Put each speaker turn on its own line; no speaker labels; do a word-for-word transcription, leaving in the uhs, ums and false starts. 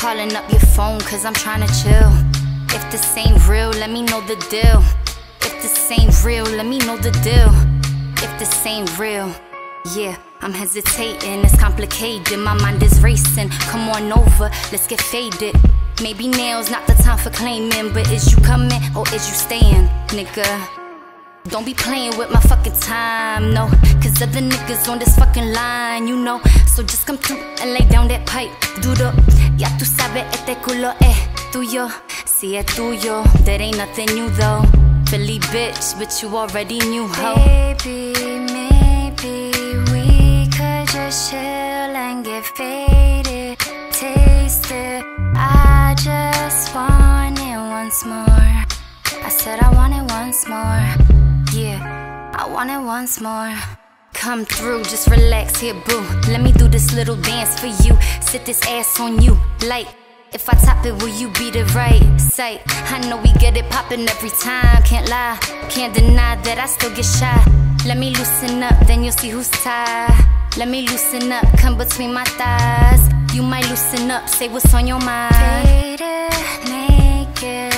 calling up your phone cause I'm trying to chill. If this ain't real, let me know the deal. If this ain't real, let me know the deal. If this ain't real, yeah, I'm hesitating, it's complicated, my mind is racing. Come on over, let's get faded. Maybe now's not the time for claiming, but is you coming or is you staying, nigga? Don't be playing with my fucking time, no, cause other niggas on this fucking line, you know. So just come through and lay down that pipe duro. Ya tu sabes, este culo es tuyo. Si es tuyo, that ain't nothing new though. Philly bitch, but you already knew, ho.
Baby, maybe we could just chill and get faded, taste it. I just want it once more. I said I want it once more. Yeah, I want it once more. Come through, just relax here, boo. Let me do this little dance for you. Sit this ass on you, like, if I top it, will you be the right sight? I know we get it poppin' every time. Can't lie, can't deny that I still get shy. Let me loosen up, then you'll see who's tied. Let me loosen up, come between my thighs. You might loosen up, say what's on your mind. Faded, naked,